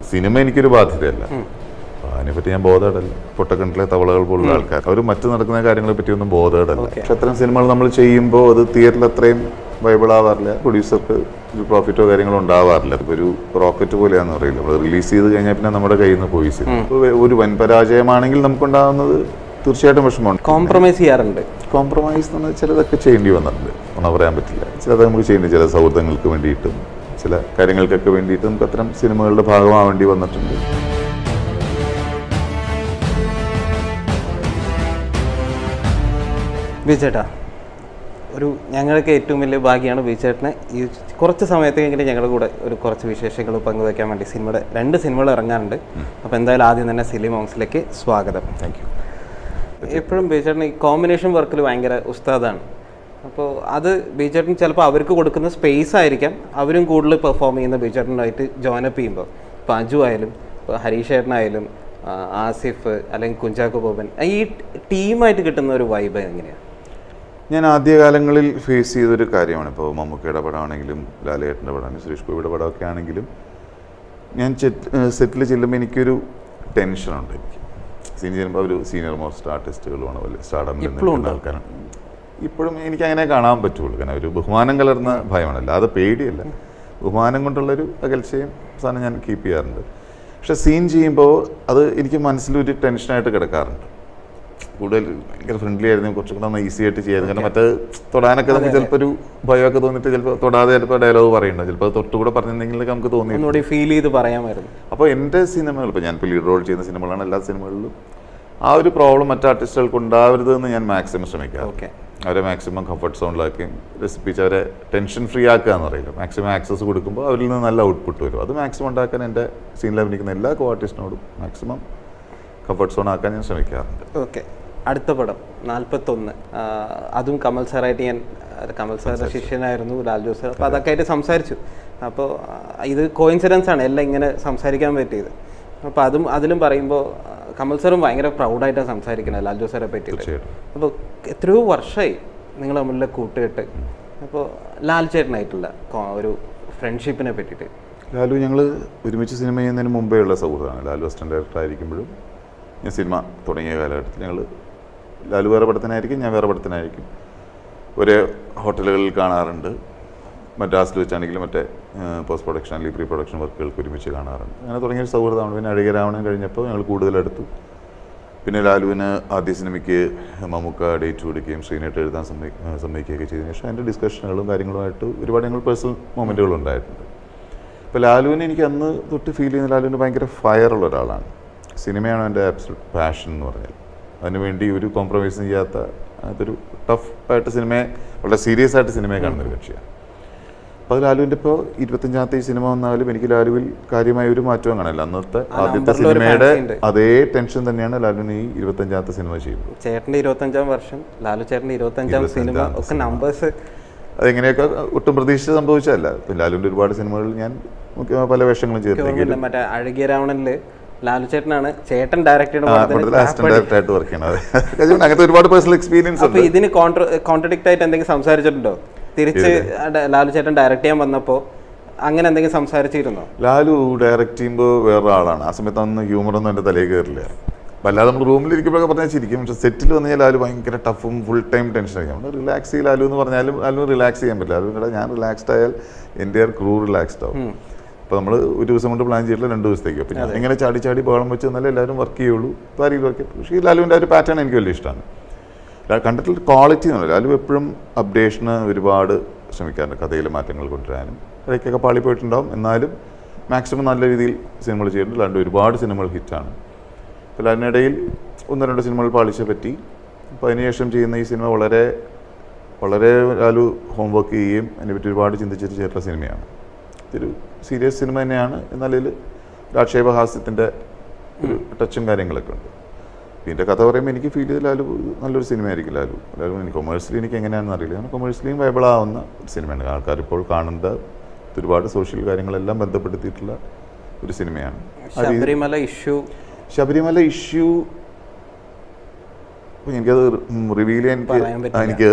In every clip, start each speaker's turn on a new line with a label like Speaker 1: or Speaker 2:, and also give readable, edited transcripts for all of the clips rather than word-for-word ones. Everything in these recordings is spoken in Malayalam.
Speaker 1: സിനിമ എനിക്കൊരു ബാധ്യതയല്ല. അതിനെപ്പറ്റി ഞാൻ ബോധേടല്ല. പൊട്ടക്കിണറ്റിലെ തവളകൾ പോലുള്ള ആൾക്കാർ അവർ മറ്റു നടക്കുന്ന കാര്യങ്ങളെ പറ്റിയൊന്നും ബോധേടല്ല. പക്ഷെ അത്തരം സിനിമകൾ നമ്മൾ ചെയ്യുമ്പോൾ അത് തിയേറ്ററിൽ അത്രയും വൈബിൾ ആവാറില്ല. പ്രൊഡ്യൂസർക്ക് ഒരു പ്രോഫിറ്റോ കാര്യങ്ങളോ ഉണ്ടാവാറില്ല. ഇപ്പോൾ ഒരു റോക്കറ്റ് പോലെയാണെന്ന് അറിയില്ല. നമ്മൾ റിലീസ് ചെയ്ത് കഴിഞ്ഞാൽ പിന്നെ നമ്മുടെ കയ്യിൽ നിന്ന് പോയി സിനിമ ഒരു വൻ പരാജയമാണെങ്കിൽ നമുക്കുണ്ടാകുന്നത് തീർച്ചയായിട്ടും വിഷമമുണ്ട്.
Speaker 2: കോംപ്രമൈസ് ചെയ്യാറുണ്ട്.
Speaker 1: കോംപ്രമൈസ് എന്ന് പറഞ്ഞാൽ ചിലതൊക്കെ ചെയ്യേണ്ടി വന്നിട്ടുണ്ട്. ഒന്നും പറയാൻ പറ്റില്ല. ചിലത് നമുക്ക് ചെയ്യേണ്ടി, ചില സൗഹൃദങ്ങൾക്ക് വേണ്ടിയിട്ടും ചില കാര്യങ്ങൾക്കൊക്കെ വേണ്ടിയിട്ട് നമുക്ക് അത്തരം സിനിമകളുടെ ഭാഗമാവേണ്ടി വന്നിട്ടുണ്ട്.
Speaker 2: ബിജേട്ടാ, ഞങ്ങൾക്ക് ഏറ്റവും വലിയ ഭാഗ്യമാണ് ബിജേട്ടനെ ഈ കുറച്ച് സമയത്തേക്കെങ്കിലും ഞങ്ങളുടെ കൂടെ കുറച്ച് വിശേഷങ്ങൾ പങ്കുവയ്ക്കാൻ വേണ്ടി 2 സിനിമകൾ ഇറങ്ങാറുണ്ട്. അപ്പോൾ എന്തായാലും ആദ്യം തന്നെ സിലി മോങ്സിലേക്ക് സ്വാഗതം.
Speaker 1: Thank you.
Speaker 2: എപ്പോഴും ബിജേട്ടൻ ഈ കോമ്പിനേഷൻ വർക്കിൽ ഭയങ്കര ഉസ്താദാണ്. അപ്പോൾ അത് ബിജേട്ടൻ ചിലപ്പോൾ അവർക്ക് കൊടുക്കുന്ന സ്പേസ് ആയിരിക്കാം അവരും കൂടുതൽ പെർഫോം ചെയ്യുന്ന ബിജേട്ടനായിട്ട് ജോയിനപ്പ് ചെയ്യുമ്പോൾ. ഇപ്പോൾ അജു ആയാലും ഇപ്പോൾ ഹരീഷ് ചേട്ടനായാലും ആസിഫ് അല്ലെങ്കിൽ കുഞ്ചാക്കോ ബോബൻ, ഈ ടീമായിട്ട് കിട്ടുന്ന ഒരു വൈബ് എങ്ങനെയാണ്?
Speaker 1: ഞാൻ ആദ്യകാലങ്ങളിൽ ഫേസ് ചെയ്തൊരു കാര്യമാണ്. ഇപ്പോൾ മമ്മൂക്കയുടെ പടമാണെങ്കിലും ലാലേട്ടൻ്റെ പടമാണെങ്കിലും സുരേഷ് ഗോപിയുടെ പടമൊക്കെ ആണെങ്കിലും ഞാൻ സെറ്റിൽ ചെല്ലുമ്പോൾ എനിക്കൊരു ടെൻഷനുണ്ട്. എനിക്ക് സീൻ ചെയ്യുമ്പോൾ ഒരു സീനിയർ മോസ്റ്റ് ആർട്ടിസ്റ്റുകളുമാണ്, വലിയ സ്റ്റാർഡമിൽ നിൽക്കുന്ന ആൾക്കാരാണ്. ഇപ്പോഴും എനിക്ക് അങ്ങനെ കാണാൻ പറ്റുള്ളൂ. കാരണം ഒരു ബഹുമാനം കലർന്ന ഭയമാണല്ലോ, അത് പേടിയല്ല, ബഹുമാനം കൊണ്ടുള്ളൊരു അകൽച്ചയും സാധനം ഞാൻ കീപ്പ് ചെയ്യാറുണ്ട്. പക്ഷെ സീൻ ചെയ്യുമ്പോൾ അത് എനിക്ക് മനസ്സിലൊരു ടെൻഷനായിട്ട് കിടക്കാറുണ്ട്. കൂടുതൽ ഭയങ്കര ഫ്രണ്ട്ലി ആയിരുന്നു, കുറച്ചും കൂടെ ഈസി ആയിട്ട് ചെയ്യായിരുന്നു. കാരണം മറ്റേ തൊടാനൊക്കെ നമുക്ക് ചിലപ്പോൾ ഒരു ഭയമൊക്കെ തോന്നിയിട്ട് ചിലപ്പോൾ തൊടാതെ ചിലപ്പോൾ ഡയലോഗ് പറയുന്നുണ്ട്, ചിലപ്പോൾ തൊട്ടുകൂടെ പറഞ്ഞിട്ടുണ്ടെങ്കിലൊക്കെ നമുക്ക് തോന്നി
Speaker 2: ഫീൽ ചെയ്ത് പറയാമായിരുന്നു.
Speaker 1: അപ്പോൾ എൻ്റെ സിനിമകൾ, ഇപ്പോൾ ഞാനിപ്പോൾ ലീഡ് റോൾ ചെയ്യുന്ന സിനിമകളാണ്, എല്ലാ സിനിമകളിലും ആ ഒരു പ്രോബ്ലം മറ്റു ആർട്ടിസ്റ്റുകൾക്ക് ഉണ്ടാവരുതെന്ന് ഞാൻ മാക്സിമം ശ്രമിക്കാം. അവരെ മാക്സിമം കംഫർട്ട് സോണിലാക്കുകയും റെസിപ്പിച്ച് അവരെ ടെൻഷൻ ഫ്രീ ആക്കുക എന്ന് പറയില്ല, മാക്സിമം ആക്സസ് കൊടുക്കുമ്പോൾ അവരിൽ നിന്ന് നല്ല ഔട്ട്പുട്ട് വരും. അത് മാക്സിമം ഉണ്ടാക്കാൻ എൻ്റെ സീനിൽ അഭിനയിക്കുന്ന എല്ലാ കോ ആർട്ടിസ്റ്റിനോടും മാക്സിമം കംഫർട്ട് സോൺ ആക്കാൻ ഞാൻ ശ്രമിക്കാറുണ്ട്.
Speaker 2: ഓക്കെ, അടുത്ത പടം 41, അതും കമൽ സാറായിട്ട് കമൽ സാറിൻ്റെ ശിഷ്യനായിരുന്നു ലാൽ ജോസ് സാർ. അപ്പോൾ അതൊക്കെ ആയിട്ട് സംസാരിച്ചു. അപ്പോൾ ഇത് കോയിൻസിഡൻസ് ആണ് എല്ലാം ഇങ്ങനെ സംസാരിക്കാൻ പറ്റിയത്. അപ്പോൾ അതിലും പറയുമ്പോൾ കമൽ സാറും ഭയങ്കര പ്രൗഡായിട്ടാണ് സംസാരിക്കുന്നത് ലാൽ ജോസ് സാറെ പറ്റിയിട്ട്. അപ്പോൾ എത്രയോ വർഷമായി നിങ്ങൾ തമ്മിലുള്ള കൂട്ടുകെട്ട്. അപ്പോൾ ലാൽ ചേട്ടനായിട്ടുള്ള ഒരു ഫ്രണ്ട്ഷിപ്പിനെ പറ്റിയിട്ട്.
Speaker 1: ലാലു ഞങ്ങൾ ഒരുമിച്ച് സിനിമ ചെയ്യുന്നതിന് മുമ്പേ ഉള്ള സൗഹൃദമാണ്. ലാലു അസിസ്റ്റന്റ് ഡയറക്ടർ ആയിരിക്കുമ്പോഴും ഞാൻ സിനിമ തുടങ്ങിയ കാലഘട്ടത്തിൽ ഞങ്ങൾ ലാലു വേറെ പടത്തിനായിരിക്കും, ഞാൻ വേറെ പടത്തിനായിരിക്കും, ഒരേ ഹോട്ടലുകളിൽ കാണാറുണ്ട്. മദ്രാസിൽ വെച്ചാണെങ്കിലും മറ്റേ പോസ്റ്റ് പ്രൊഡക്ഷൻ അല്ലെങ്കിൽ പ്രീ പ്രൊഡക്ഷൻ വർക്കുകൾക്ക് ഒരുമിച്ച് കാണാറുണ്ട്. അങ്ങനെ തുടങ്ങിയൊരു സൗഹൃദമാണ്. പിന്നെ അഴകരാവണം കഴിഞ്ഞപ്പോൾ ഞങ്ങൾ കൂടുതലെടുത്തു. പിന്നെ ലാലുവിന് ആദ്യ സിനിമയ്ക്ക് മമ്മൂക്ക ഡേറ്റ് കൊടുക്കുകയും ശ്രീനായിട്ട് എഴുതാൻ സമ്മതിക്കുകയൊക്കെ ചെയ്തതിനു ശേഷം അതിൻ്റെ ഡിസ്കഷനുകളും കാര്യങ്ങളുമായിട്ട് ഒരുപാട് ഞങ്ങൾ പേഴ്സണൽ മൊമെൻറ്റുകളുണ്ടായിട്ടുണ്ട്. ഇപ്പോൾ ലാലുവിനെ എനിക്ക് അന്ന് തൊട്ട് ഫീൽ ചെയ്യുന്ന ലാലുവിന് ഭയങ്കര ഫയറുള്ള ഒരാളാണ്. സിനിമയാണ് എൻ്റെ ആബ്സല്യൂട്ട് പാഷൻ എന്ന് പറഞ്ഞാൽ. അതിനുവേണ്ടി ഒരു കോംപ്രമൈസും ചെയ്യാത്ത, അതൊരു ടഫ് ആയിട്ട് സിനിമയെ, വളരെ സീരിയസ് ആയിട്ട് സിനിമയെ കാണുന്നൊരു കക്ഷിയാണ്. അപ്പോൾ അത് ലാലുവിൻ്റെ ഇപ്പോൾ 25ാമത്തെ ഈ സിനിമ വന്നാലും എനിക്ക് ലാലുവിൽ കാര്യമായ ഒരു മാറ്റവും കാണില്ല. അന്നത്തെ ആദ്യത്തെ സിനിമയുടെ അതേ ടെൻഷൻ തന്നെയാണ് ലാലുവിന് ഈ 25ാമത്തെ സിനിമ ചെയ്യുമ്പോൾ.
Speaker 2: ചേട്ടൻ്റെ 25ാം വർഷം, ലാലു ചേട്ടൻ്റെ 25ാം സിനിമ ഒക്കെ നമ്പേഴ്സ്
Speaker 1: അതെങ്ങനെയൊക്കെ ഒട്ടും പ്രതീക്ഷിച്ച് സംഭവിച്ചതല്ല. ലാലുവിൻ്റെ ഒരുപാട് സിനിമകളിൽ ഞാൻ പല വേഷങ്ങളും ചെയ്തിട്ടുണ്ട്.
Speaker 2: മറ്റേ അഴകിയ രാവണനിൽ ലാലു ചേട്ടനാണ് ചേട്ടൻ ഡയറക്ടർ
Speaker 1: ആയിട്ട് വർക്ക് ചെയ്യണത്. അങ്ങനത്തെ ഒരുപാട് പേഴ്സണൽ എക്സ്പീരിയൻസ്.
Speaker 2: അപ്പോൾ ഇതിന് കോൺട്രഡിക്റ്റ് ആയിട്ട് എന്തെങ്കിലും സംസാരിച്ചിട്ടുണ്ടോ? തിരിച്ച് ലാലു ചേട്ടൻ ഡയറക്ട് ചെയ്യാൻ വന്നപ്പോൾ അങ്ങനെ എന്തെങ്കിലും സംസാരിച്ചിരുന്നോ?
Speaker 1: ലാലു ഡയറക്ട് ചെയ്യുമ്പോൾ വേറെ ആളാണ്. ആ സമയത്ത് അന്ന് ഹ്യൂമറൊന്നും എൻ്റെ തലയിൽ കയറില്ല. അല്ലാതെ നമ്മൾ റൂമിലിരിക്കുമ്പോഴൊക്കെ പറഞ്ഞാൽ ചിരിക്കും. പക്ഷെ സെറ്റിൽ വന്നു കഴിഞ്ഞാൽ ലാലു ഭയങ്കര ടഫും ഫുൾ ടൈം ടെൻഷൻ ആയിരിക്കും. നമ്മൾ റിലാക്സ് ചെയ്യും ലാലു എന്ന് പറഞ്ഞാലും ലാലു റിലാക്സ് ചെയ്യാൻ പറ്റില്ല. ലാലു ഞാൻ റിലാക്സ്ഡ് ആയാൽ എൻ്റെ ക്രൂ റിലാക്സ്ഡ് ആവും. അപ്പോൾ നമ്മൾ ഒരു ദിവസം കൊണ്ട് പ്ലാൻ ചെയ്തില്ല, 2 ദിവസത്തേക്ക്. അപ്പോൾ ഞാൻ ഇങ്ങനെ ചാടി ബഹളം വെച്ച് എന്നാലും എല്ലാവരും വർക്ക് ചെയ്യുള്ളൂ, താരീഖ് വർക്ക് ചെയ്യും. പക്ഷേ ഈ ലാലുവിൻ്റെ ഒരു പാറ്റേൺ എനിക്ക് വലിയ ഇഷ്ടമാണ്. കണ്ടിട്ടുള്ള ക്വാളിറ്റി എന്നുള്ളത് ലാലു എപ്പോഴും അപ്ഡേഷന് ഒരുപാട് ശ്രമിക്കാറുണ്ട്, കഥയിൽ മാറ്റങ്ങൾ കൊണ്ടുവരാനും. ഇടയ്ക്കൊക്കെ പാളി പോയിട്ടുണ്ടാവും, എന്നാലും മാക്സിമം നല്ല രീതിയിൽ സിനിമകൾ ചെയ്തിട്ടുണ്ട്. ലാലു ഒരുപാട് സിനിമകൾ ഹിറ്റാണ്. അപ്പോൾ അതിനിടയിൽ 1-2 സിനിമകൾ പാളിച്ചേ പറ്റി. അപ്പോൾ അതിനുശേഷം ചെയ്യുന്ന ഈ സിനിമ വളരെ വളരെ ലാലു ഹോംവർക്ക് ചെയ്യുകയും അതിനെപ്പറ്റി ഒരുപാട് ചിന്തിച്ചിട്ട് ചെയ്തിട്ടുള്ള സിനിമയാണ്. ഇതൊരു സീരിയസ് സിനിമ തന്നെയാണ്, എന്നാൽ ഇതിൽ രാക്ഷേപഹാസ്യത്തിൻ്റെ ഒരു ടച്ചും കാര്യങ്ങളൊക്കെ ഉണ്ട്. ഇതിൻ്റെ കഥ പറയുമ്പോൾ എനിക്ക് ഫീൽ ചെയ്ത് ലാലു നല്ലൊരു സിനിമയായിരിക്കും. ലാലു എനിക്ക് കൊമേഴ്സ്യലി എനിക്ക് എങ്ങനെയാണെന്ന് അറിയില്ല, കാരണം കൊമേഴ്സ്യലിയും വൈബിളാവുന്ന ഒരു സിനിമയാണ്. ആൾക്കാർ ഇപ്പോൾ കാണേണ്ട ഒരുപാട് സോഷ്യൽ കാര്യങ്ങളെല്ലാം ബന്ധപ്പെടുത്തിയിട്ടുള്ള ഒരു സിനിമയാണ്. ശബരിമല ഇഷ്യൂ എനിക്കത് റിവീൽ ചെയ്യാൻ എനിക്ക്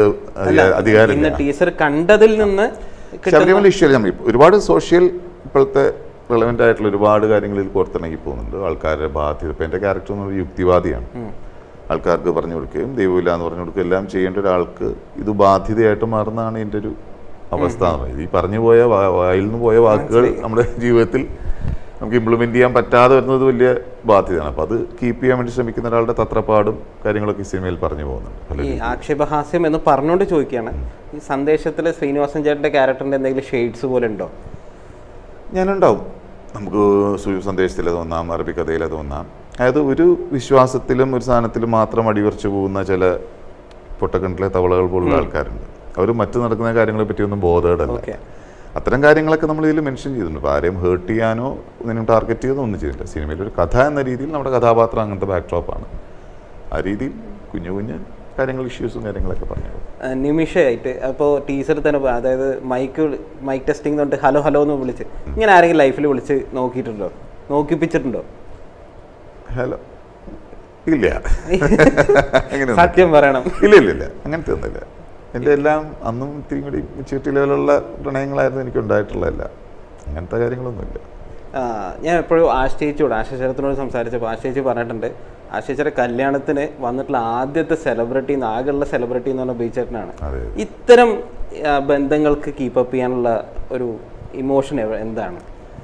Speaker 1: അധികാരമില്ല.
Speaker 2: ടീസർ കണ്ടതിൽ നിന്ന്
Speaker 1: ശബരിമല ഇഷ്യൂ അല്ല, നമ്മൾ ഒരുപാട് സോഷ്യൽ ഇപ്പോഴത്തെ റെലവെൻ്റ് ആയിട്ടുള്ള ഒരുപാട് കാര്യങ്ങളിൽ പുറത്തിറങ്ങി പോകുന്നുണ്ട്. ആൾക്കാരുടെ ബാധ്യത, ഇപ്പം എൻ്റെ ക്യാരക്ടർ എന്നൊരു യുക്തിവാദിയാണ്. ആൾക്കാർക്ക് പറഞ്ഞു കൊടുക്കുകയും ദൈവമില്ല എന്ന് പറഞ്ഞു കൊടുക്കുകയും എല്ലാം ചെയ്യേണ്ട ഒരാൾക്ക് ഇത് ബാധ്യതയായിട്ട് മാറുന്നതാണ് എൻ്റെ ഒരു അവസ്ഥ എന്ന് പറയുന്നത്. ഈ പറഞ്ഞു പോയ വായിൽ നിന്ന് പോയ വാക്കുകൾ നമ്മുടെ ജീവിതത്തിൽ നമുക്ക് ഇംപ്ലിമെൻറ്റ് ചെയ്യാൻ പറ്റാതെ വരുന്നത് വലിയ ബാധ്യതയാണ്. അപ്പോൾ അത് കീപ്പ് ചെയ്യാൻ വേണ്ടി ശ്രമിക്കുന്ന ഒരാളുടെ തത്രപ്പാടും കാര്യങ്ങളൊക്കെ ഈ സിനിമയിൽ പറഞ്ഞു പോകുന്നുണ്ട്.
Speaker 2: ഈ ആക്ഷേപഹാസ്യം എന്ന് പറഞ്ഞുകൊണ്ട് ചോദിക്കുകയാണ്, ഈ സന്ദേശത്തിലെ ശ്രീനിവാസൻ ചേട്ടൻ്റെ ക്യാരക്ടറിൻ്റെ എന്തെങ്കിലും ഷെയ്ഡ്സ് പോലെ ഉണ്ടോ?
Speaker 1: ഞാനുണ്ടാവും. നമുക്ക് സന്ദേശത്തിൽ തോന്നാം, അറബിക്കഥയിൽ തോന്നാം. അതായത് ഒരു വിശ്വാസത്തിലും ഒരു സാധനത്തിലും മാത്രം അടിവരച്ചു പോകുന്ന ചില പൊട്ടക്കിണറ്റിലെ തവളകൾ പോലുള്ള ആൾക്കാരുണ്ട്. അവർ മറ്റു നടക്കുന്ന കാര്യങ്ങളെ പറ്റിയൊന്നും ബോധേഡല്ല. അത്തരം കാര്യങ്ങളൊക്കെ നമ്മൾ ഇതിൽ മെൻഷൻ ചെയ്തിട്ടുണ്ട്. അപ്പോൾ ആരെയും ഹേർട്ട് ചെയ്യാനോ ഒന്നിനും ടാർഗറ്റ് ചെയ്തോ ഒന്നും ചെയ്തില്ല. സിനിമയിൽ ഒരു കഥ എന്ന രീതിയിൽ നമ്മുടെ കഥാപാത്രം അങ്ങനത്തെ ബാക്ക്ഡ്രോപ്പാണ്. ആ രീതിയിൽ കുഞ്ഞു കുഞ്ഞ് കാര്യങ്ങൾ, ഇഷ്യൂസും കാര്യങ്ങളൊക്കെ പറഞ്ഞു.
Speaker 2: നിമിഷമായിട്ട് അപ്പോൾ ടീച്ചർ തന്നെ, അതായത് മൈക്ക് ടെസ്റ്റിംഗ് തൊട്ട് ഹലോ ഹലോ എന്ന് വിളിച്ച് ഇങ്ങനെ ആരെങ്കിലും ലൈഫിൽ വിളിച്ച് നോക്കിയിട്ടുണ്ടോ, നോക്കിപ്പിച്ചിട്ടുണ്ടോ?
Speaker 1: ഹലോ ഇല്ല,
Speaker 2: സത്യം പറയണം.
Speaker 1: ഇല്ല അങ്ങനത്തെ ഒന്നുമില്ല. എൻ്റെ എല്ലാം അന്നും ഇത്തിരി കൂടി മെച്യൂരിറ്റി ലെവലുള്ള പ്രണയങ്ങളായിരുന്നു എനിക്ക് ഉണ്ടായിട്ടുള്ളതല്ല. അങ്ങനത്തെ കാര്യങ്ങളൊന്നുമില്ല.
Speaker 2: ഞാൻ എപ്പോഴും ആശേച്ചനോട് സംസാരിച്ചപ്പോൾ ആശേച്ചി പറഞ്ഞിട്ടുണ്ട്, ആശേച്ചിയുടെ കല്യാണത്തിന് വന്നിട്ടുള്ള ആദ്യത്തെ സെലിബ്രിറ്റി, ആകെയുള്ള സെലിബ്രിറ്റി എന്ന് പറഞ്ഞ ബീച്ചേട്ടനാണ്. ഇത്തരം ബന്ധങ്ങൾക്ക് കീപ്പപ്പ് ചെയ്യാനുള്ള ഒരു ഇമോഷൻ എന്താണ്?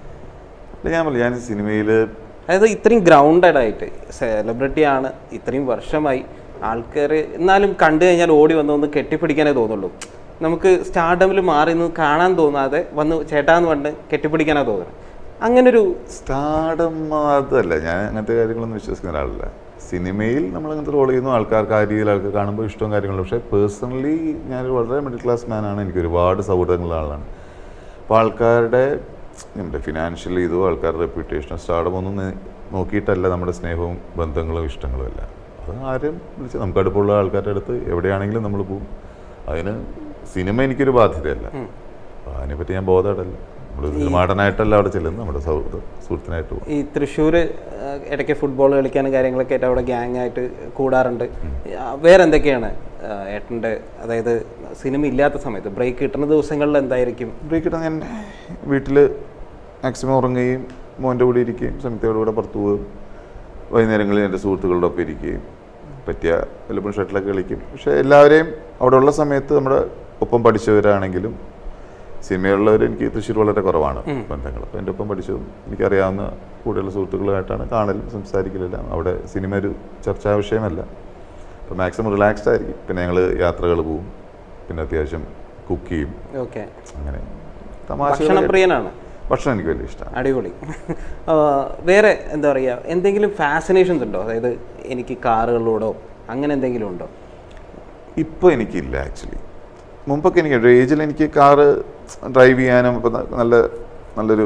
Speaker 1: ഞാൻ സിനിമയിൽ,
Speaker 2: അതായത് ഇത്രയും ഗ്രൗണ്ടഡ് ആയിട്ട് സെലിബ്രിറ്റിയാണ്, ഇത്രയും വർഷമായി ആൾക്കാർ, എന്നാലും കണ്ടു കഴിഞ്ഞാൽ ഓടി വന്ന് ഒന്ന് കെട്ടിപ്പിടിക്കാനേ തോന്നുള്ളൂ. നമുക്ക് സ്റ്റാർഡമിൽ മാറി നിന്ന് കാണാൻ തോന്നാതെ വന്ന് ചേട്ടാന്ന് പറഞ്ഞ് കെട്ടിപ്പിടിക്കാനേ തോന്നുന്നത്. അങ്ങനൊരു
Speaker 1: സ്റ്റാർഡം അതല്ല, ഞാൻ അങ്ങനത്തെ കാര്യങ്ങളൊന്നും വിശ്വസിക്കുന്ന ഒരാളല്ല. സിനിമയിൽ നമ്മൾ അങ്ങനത്തെ റോൾ ചെയ്യുന്നു, ആൾക്കാർക്ക് ആ രീതിയിൽ ആൾക്ക് കാണുമ്പോൾ ഇഷ്ടവും കാര്യങ്ങളും. പക്ഷേ പേഴ്സണലി ഞാനൊരു വളരെ മിഡിൽ ക്ലാസ് മാനാണ്. എനിക്ക് ഒരുപാട് സൗഹൃദങ്ങളുള്ള ആളാണ്. അപ്പോൾ ആൾക്കാരുടെ ഫിനാൻഷ്യൽ ഇതോ ആൾക്കാരുടെ റെപ്യൂട്ടേഷനോ സ്റ്റാർഡം ഒന്നും നോക്കിയിട്ടല്ല നമ്മുടെ സ്നേഹവും ബന്ധങ്ങളും ഇഷ്ടങ്ങളും അല്ല. അത് ആരും വിളിച്ച് നമുക്ക് അടുപ്പമുള്ള ആൾക്കാരുടെ അടുത്ത് എവിടെയാണെങ്കിലും നമ്മൾ പോകും. അതിന് സിനിമ എനിക്കൊരു ബാധ്യതയല്ല. അപ്പോൾ അതിനെപ്പറ്റി ഞാൻ ബോധമല്ല. മാടനായിട്ടല്ല അവിടെ ചെല്ലുന്നത്, നമ്മുടെ സുഹൃത്തിനായിട്ട് പോകും.
Speaker 2: ഈ തൃശ്ശൂർ ഇടയ്ക്ക് ഫുട്ബോൾ കളിക്കാനും കാര്യങ്ങളൊക്കെ ആയിട്ട് അവിടെ ഗ്യാങ് ആയിട്ട് കൂടാറുണ്ട്. വേറെ എന്തൊക്കെയാണ് ഏട്ടൻ്റെ, അതായത് സിനിമ ഇല്ലാത്ത സമയത്ത് ബ്രേക്ക് കിട്ടുന്ന ദിവസങ്ങളിൽ എന്തായിരിക്കും?
Speaker 1: ബ്രേക്ക് കിട്ടുന്ന ഞാൻ വീട്ടിൽ മാക്സിമം ഉറങ്ങുകയും മോൻ്റെ കൂടെ ഇരിക്കുകയും സംയുക്തയുടെ കൂടെ പുറത്തു പോവുകയും വൈകുന്നേരങ്ങളിൽ എൻ്റെ സുഹൃത്തുക്കളുടെ ഒപ്പം ഇരിക്കുകയും പറ്റിയ വല്ലപ്പോഴും ഷട്ടിലൊക്കെ കളിക്കും. പക്ഷേ എല്ലാവരെയും അവിടെ ഉള്ള സമയത്ത് നമ്മുടെ ഒപ്പം പഠിച്ചവരാണെങ്കിലും സിനിമയുള്ളവർ എനിക്ക് തൃശ്ശൂർ വളരെ കുറവാണ് ബന്ധങ്ങൾ. അപ്പോൾ എൻ്റെ ഒപ്പം പഠിച്ചതും എനിക്കറിയാവുന്ന കൂടുതലുള്ള സുഹൃത്തുക്കളുമായിട്ടാണ് കാണലും സംസാരിക്കലെല്ലാം. അവിടെ സിനിമ ഒരു ചർച്ചാ വിഷയമല്ല. അപ്പോൾ മാക്സിമം റിലാക്സ്ഡ് ആയിരിക്കും. പിന്നെ ഞങ്ങൾ യാത്രകൾ പോവും, പിന്നെ അത്യാവശ്യം കുക്ക് ചെയ്യും. അങ്ങനെ
Speaker 2: ഭക്ഷണപ്രിയനാണ്.
Speaker 1: ഭക്ഷണം എനിക്ക് വലിയ ഇഷ്ടമാണ്.
Speaker 2: അടിപൊളി. വേറെ എന്താ പറയുക, എന്തെങ്കിലും ഫാസിനേഷൻസ് ഉണ്ടോ? അതായത് എനിക്ക് കാറുകളോടോ അങ്ങനെ എന്തെങ്കിലും ഉണ്ടോ?
Speaker 1: ഇപ്പോൾ എനിക്കില്ല. ആക്ച്വലി മുമ്പൊക്കെ എനിക്ക് ഒരു ഏജിൽ എനിക്ക് കാറ് ഡ്രൈവ് ചെയ്യാനും ഇപ്പം നല്ലൊരു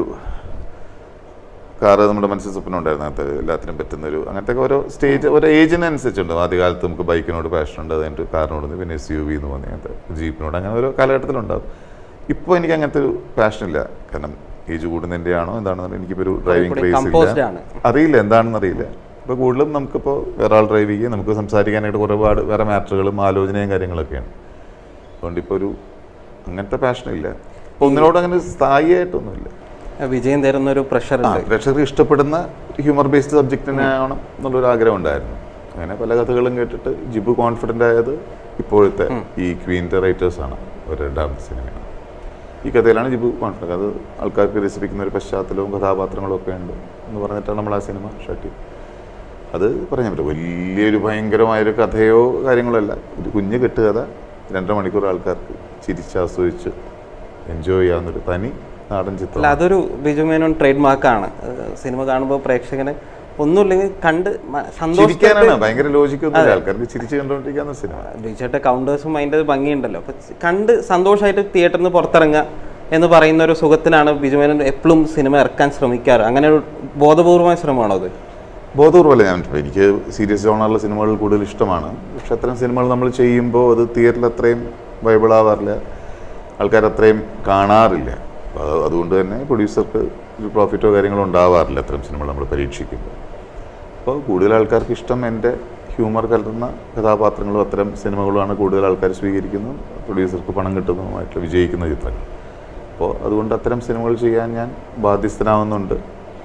Speaker 1: കാറ് നമ്മുടെ മനസ്സിൽ സ്വപ്നം ഉണ്ടായിരുന്നു. അങ്ങനത്തെ എല്ലാത്തിനും പറ്റുന്നൊരു അങ്ങനത്തെ ഓരോ സ്റ്റേജ് ഓരോ ഏജിനനുസരിച്ചുണ്ട്. ആദ്യകാലത്ത് നമുക്ക് ബൈക്കിനോട് പാഷനുണ്ട്, അതിൻ്റെ കാറിനോട്, പിന്നെ SUV എന്ന് പറഞ്ഞ അങ്ങനത്തെ ജീപ്പിനോട്, അങ്ങനെ ഓരോ കാലഘട്ടത്തിലുണ്ടാവും. ഇപ്പോൾ എനിക്ക് അങ്ങനത്തെ ഒരു പാഷനില്ല. കാരണം ഏജ് കൂടുന്നതിൻ്റെ ആണോ എന്താണെന്ന് എനിക്കിപ്പോൾ ഒരു ഡ്രൈവിംഗ് ക്രേസ് ഇല്ല. അറിയില്ല എന്താണെന്ന് അറിയില്ല. ഇപ്പോൾ കൂടുതലും നമുക്കിപ്പോൾ വേറെ ആൾ ഡ്രൈവ് ചെയ്യുക, നമുക്ക് സംസാരിക്കാനായിട്ട് ഒരുപാട് വേറെ മാറ്ററുകളും ആലോചനയും കാര്യങ്ങളൊക്കെയാണ്. അതുകൊണ്ട് ഇപ്പോൾ ഒരു അങ്ങനത്തെ പാഷനില്ല. അപ്പോൾ ഒന്നിനോട് അങ്ങനെ സ്ഥായിയായിട്ടൊന്നുമില്ല.
Speaker 2: വിജയം തരുന്ന ഒരു
Speaker 1: പ്രഷർ ഇഷ്ടപ്പെടുന്ന ഹ്യൂമർ ബേസ്ഡ് സബ്ജക്റ്റിനാവണം എന്നുള്ളൊരു ആഗ്രഹം ഉണ്ടായിരുന്നു. അങ്ങനെ പല കഥകളും കേട്ടിട്ട് ജിബു കോൺഫിഡൻ്റ് ആയത് ഇപ്പോഴത്തെ ഈ ക്വീൻ്റെ റൈറ്റേഴ്സാണ്. ഒരു രണ്ടാമത്തെ സിനിമയാണ്. ഈ കഥയിലാണ് ജിബു കോൺഫിഡൻ്റ്. അത് ആൾക്കാർക്ക് രസിപ്പിക്കുന്ന ഒരു പശ്ചാത്തലവും കഥാപാത്രങ്ങളും ഒക്കെ ഉണ്ട് എന്ന് പറഞ്ഞിട്ടാണ് നമ്മൾ ആ സിനിമ ഷട്ട് ചെയ്തത്. അത് പറയാൻ പറ്റും വലിയൊരു ഭയങ്കരമായൊരു കഥയോ കാര്യങ്ങളോ അല്ല. ഒരു കുഞ്ഞ് കെട്ടുകഥ 2.5 മണിക്കൂർ ആൾക്കാർക്ക് ചിരിച്ചാസ്വദിച്ച് എൻജോയ് ചെയ്യാവുന്നൊരു തനി നാടൻ ചിത്രം.
Speaker 2: അതൊരു ബിജു മേനോൻ ട്രേഡ് മാർക്കാണ്. സിനിമ കാണുമ്പോൾ പ്രേക്ഷകന് ഒന്നുമില്ലെങ്കിൽ കണ്ട്
Speaker 1: സന്തോഷിക്കാനാണ്. ഭയങ്കര ലോജിക്കൊന്നും ആൾക്കാർക്ക് ചിരിച്ച് കണ്ടുകൊണ്ടിരിക്കാവുന്ന സിനിമ.
Speaker 2: ബിജുയുടെ കൗണ്ടേഴ്സും അതിൻ്റെ ഭംഗിയുണ്ടല്ലോ. അപ്പം കണ്ട് സന്തോഷമായിട്ട് തിയേറ്ററിൽ നിന്ന് പുറത്തിറങ്ങുക എന്ന് പറയുന്ന ഒരു സുഖത്തിലാണ് ബിജു മേനോൻ എപ്പോഴും സിനിമ ഇറക്കാൻ ശ്രമിക്കാറ്. അങ്ങനെ ഒരു ബോധപൂർവമായ ശ്രമമാണോ അത്?
Speaker 1: ബോധപൂർവ്വമല്ല. എനിക്ക് സീരിയസ് ജോണറുള്ള സിനിമകൾ കൂടുതൽ ഇഷ്ടമാണ്. പക്ഷെ അത്തരം സിനിമകൾ നമ്മൾ ചെയ്യുമ്പോൾ അത് തിയേറ്ററിൽ അത്രയും വൈബിളാവാറില്ല, ആൾക്കാരത്രയും കാണാറില്ല. അപ്പോൾ അതുകൊണ്ട് തന്നെ പ്രൊഡ്യൂസർക്ക് ഒരു പ്രോഫിറ്റോ കാര്യങ്ങളോ ഉണ്ടാവാറില്ല അത്തരം സിനിമകൾ നമ്മൾ പരീക്ഷിക്കുമ്പോൾ. അപ്പോൾ കൂടുതൽ ആൾക്കാർക്ക് ഇഷ്ടം എൻ്റെ ഹ്യൂമർ കലർന്ന കഥാപാത്രങ്ങളും അത്തരം സിനിമകളുമാണ് കൂടുതൽ ആൾക്കാർ സ്വീകരിക്കുന്നതും പ്രൊഡ്യൂസർക്ക് പണം കിട്ടുന്നതുമായിട്ടുള്ള വിജയിക്കുന്ന ചിത്രങ്ങൾ. അപ്പോൾ അതുകൊണ്ട് അത്തരം സിനിമകൾ ചെയ്യാൻ ഞാൻ ബാധ്യസ്ഥനാവുന്നുണ്ട്.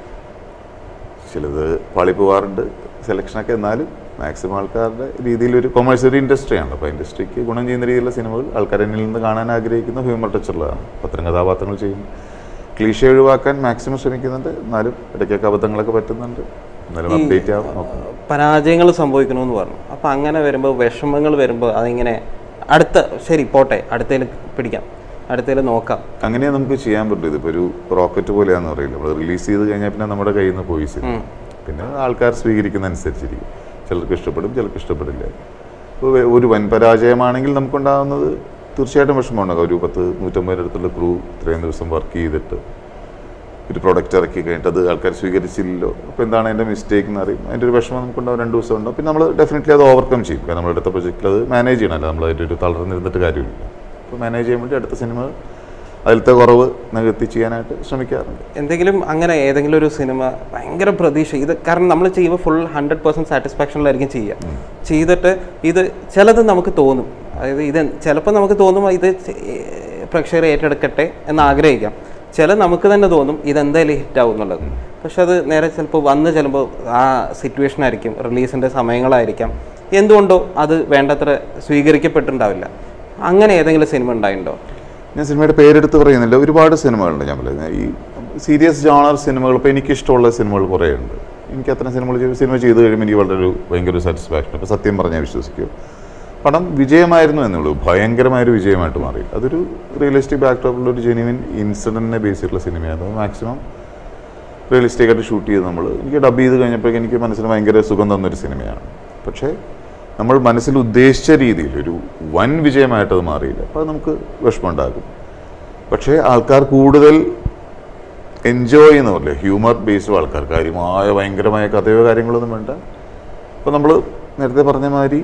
Speaker 1: ചിലത് പാളിപ്പോവാറുണ്ട് സെലക്ഷനൊക്കെ, എന്നാലും മാക്സിമം ആൾക്കാരുടെ രീതിയിലൊരു കൊമേഴ്സ്യൽ ഇൻഡസ്ട്രിയാണ്. അപ്പോൾ ഇൻഡസ്ട്രിക്ക് ഗുണം ചെയ്യുന്ന രീതിയിലുള്ള സിനിമകൾ ആൾക്കാർ എന്നിൽ നിന്ന് കാണാൻ ആഗ്രഹിക്കുന്ന ഹ്യൂമർ ടച്ചുള്ളതാണ്. അത്തരം കഥാപാത്രങ്ങൾ ചെയ്യും. ക്ലീഷേ ഒഴിവാക്കാൻ മാക്സിമം ശ്രമിക്കുന്നുണ്ട്, എന്നാലും ഇടയ്ക്കൊക്കെ അബദ്ധങ്ങളൊക്കെ പറ്റുന്നുണ്ട്. എന്നാലും അപ്ഡേറ്റ് ആവും.
Speaker 2: പരാജയങ്ങൾ സംഭവിക്കണമെന്ന് പറഞ്ഞു. അപ്പോൾ അങ്ങനെ വരുമ്പോൾ, വിഷമങ്ങൾ വരുമ്പോൾ അതിങ്ങനെ ശരി പോട്ടെ, അടുത്തതിൽ പിടിക്കാം, അടുത്തതിൽ നോക്കാം,
Speaker 1: അങ്ങനെയാണ് നമുക്ക് ചെയ്യാൻ പറ്റും. ഇതിപ്പോൾ ഒരു റോക്കറ്റ് പോലെയാണെന്ന് പറയില്ല, നമ്മൾ റിലീസ് ചെയ്ത് കഴിഞ്ഞാൽ പിന്നെ നമ്മുടെ കയ്യിൽ നിന്ന് പോയി പിന്നെ ആൾക്കാർ സ്വീകരിക്കുന്ന അനുസരിച്ചിരിക്കും. ചിലർക്ക് ഇഷ്ടപ്പെടും, ചിലർക്ക് ഇഷ്ടപ്പെടില്ല. ഇപ്പോൾ ഒരു വൻ പരാജയമാണെങ്കിൽ നമുക്കുണ്ടാകുന്നത് തീർച്ചയായിട്ടും വിഷമമുണ്ടാകും. ഒരു 100-150 അടുത്തുള്ള ക്രൂ ഇത്രയും ദിവസം വർക്ക് ചെയ്തിട്ട് ഒരു പ്രൊഡക്റ്റ് ഇറക്കി കഴിഞ്ഞിട്ട് അത് ആൾക്കാർ സ്വീകരിച്ചില്ലല്ലോ, അപ്പോൾ എന്താണ് അതിൻ്റെ മിസ്റ്റേക്ക് എന്ന് അറിയും. അതിൻ്റെ ഒരു വിഷമം നമുക്കുണ്ടാവും, 2 ദിവസം ഉണ്ടാവും. പിന്നെ നമ്മൾ ഡെഫിനറ്റ്ലി അത് ഓവർകം ചെയ്യും. കാരണം നമ്മളെടുത്ത പ്രൊജക്റ്റിൽ അത് മാനേജ് ചെയ്യണമല്ലോ, നമ്മൾ അതിൻ്റെ ഒരു തളർന്നിരുന്നിട്ട് കാര്യമില്ല. അപ്പോൾ മാനേജ് ചെയ്യാൻ വേണ്ടി അടുത്ത സിനിമ അതിലത്തെ കുറവ് നികത്തി ചെയ്യാനായിട്ട് ശ്രമിക്കാറുണ്ട്.
Speaker 2: എന്തെങ്കിലും അങ്ങനെ ഏതെങ്കിലും ഒരു സിനിമ ഭയങ്കര പ്രതീക്ഷ, ഇത് കാരണം നമ്മൾ ചെയ്യുമ്പോൾ ഫുൾ 100% സാറ്റിസ്ഫാക്ഷനിലായിരിക്കും ചെയ്തിട്ട് ഇത് ചിലത് നമുക്ക് തോന്നും, അതായത് ഇത് ചിലപ്പോൾ നമുക്ക് തോന്നും ഇത് പ്രേക്ഷകരെ ഏറ്റെടുക്കട്ടെ എന്ന് ആഗ്രഹിക്കാം. ചില നമുക്ക് തന്നെ തോന്നും ഇതെന്തായാലും ഹിറ്റാവും എന്നുള്ളത്. പക്ഷെ അത് നേരെ ചിലപ്പോൾ വന്ന് ചിലപ്പോൾ ആ സിറ്റുവേഷൻ ആയിരിക്കും, റിലീസിൻ്റെ സമയങ്ങളായിരിക്കാം, എന്തുകൊണ്ടോ അത് വേണ്ടത്ര സ്വീകരിക്കപ്പെട്ടിട്ടുണ്ടാവില്ല. അങ്ങനെ ഏതെങ്കിലും സിനിമ ഉണ്ടായിട്ടുണ്ടോ?
Speaker 1: ഞാൻ സിനിമയുടെ പേരെടുത്ത് പറയുന്നില്ല, ഒരുപാട് സിനിമകളുണ്ട്. ഞാൻ പറയുന്നത് ഈ സീരിയസ് ജോണർ സിനിമകൾ, ഇപ്പോൾ എനിക്കിഷ്ടമുള്ള സിനിമകൾ കുറേ ഉണ്ട്. എനിക്ക് അത്തരം സിനിമ ചെയ്ത് കഴിയുമ്പോൾ എനിക്ക് വളരെ ഭയങ്കര സാറ്റിസ്ഫാക്ഷൻ. ഇപ്പോൾ സത്യം പറഞ്ഞാൽ വിശ്വസിക്കൂ, പടം വിജയമായിരുന്നു എന്നുള്ളൂ, ഭയങ്കരമായൊരു വിജയമായിട്ട് മാറി. അതൊരു റിയലിസ്റ്റിക് ബാക്ക്ഡ്രോപ്പിലുള്ള ഒരു ജെന്യുവിൻ ഇൻസിഡൻറ്റിനെ ബേസ് ചെയ്തിട്ടുള്ള സിനിമയാണ്. അത് മാക്സിമം റിയലിസ്റ്റിക് ആയിട്ട് ഷൂട്ട് ചെയ്ത് എനിക്ക് ഡബ് ചെയ്ത് കഴിഞ്ഞപ്പോഴേക്കും എനിക്ക് മനസ്സിന് ഭയങ്കര സുഖം തന്നൊരു സിനിമയാണ്. പക്ഷേ നമ്മൾ മനസ്സിൽ ഉദ്ദേശിച്ച രീതിയിൽ ഒരു വൻ വിജയമായിട്ടത് മാറിയില്ല, അപ്പോൾ അത് നമുക്ക് വിഷമമുണ്ടാകും. പക്ഷേ ആൾക്കാർ കൂടുതൽ എൻജോയ് എന്ന് പറയില്ലേ, ഹ്യൂമർ ബേസ്ഡ് ആൾക്കാർ, കാര്യമായ ഭയങ്കരമായ കഥയോ കാര്യങ്ങളൊന്നും വേണ്ട. അപ്പോൾ നമ്മൾ നേരത്തെ പറഞ്ഞ മാതിരി